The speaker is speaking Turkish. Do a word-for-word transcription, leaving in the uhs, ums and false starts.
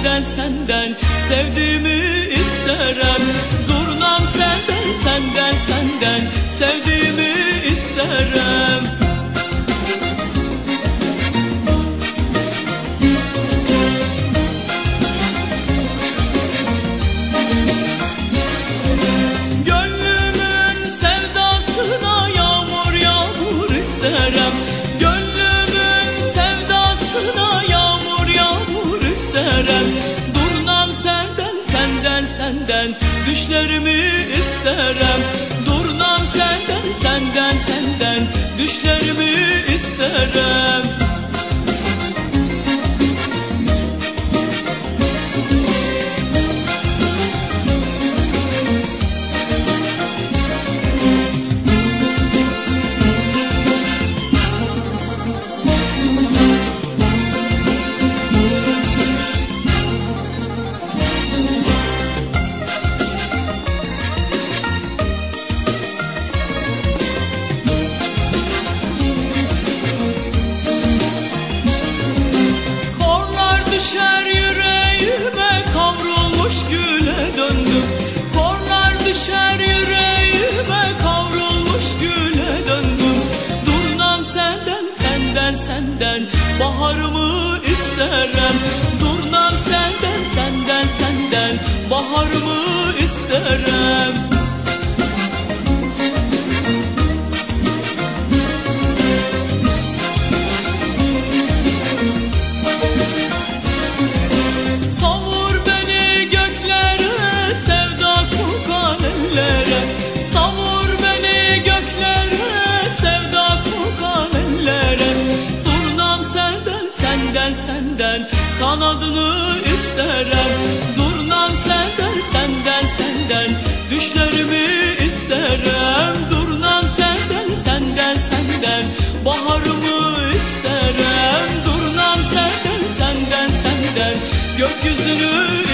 senden senden sevdiğimi isterim. Durnam senden senden senden sevdiğimi isterim. Gönlümün sevdasına yağmur yağmur isterim. Gönlümün sevdasına yağmur yağmur isterim. Durnam senden senden senden düşlerimi isterim. Durnam senden senden senden düşlerimi isterim. Düşer yüreğime kavrulmuş güle döndüm. Korlar düşer yüreğime kavrulmuş güle döndüm. Durnam senden senden senden baharımı isterim. Durnam senden senden senden baharımı isterim. Savur beni göklere sevda kokan ellere. Durnam senden senden senden kanadını isterim. Durnam senden senden senden düşlerimi isterim. Durnam senden senden senden baharımı isterim. Durnam senden senden senden gökyüzünü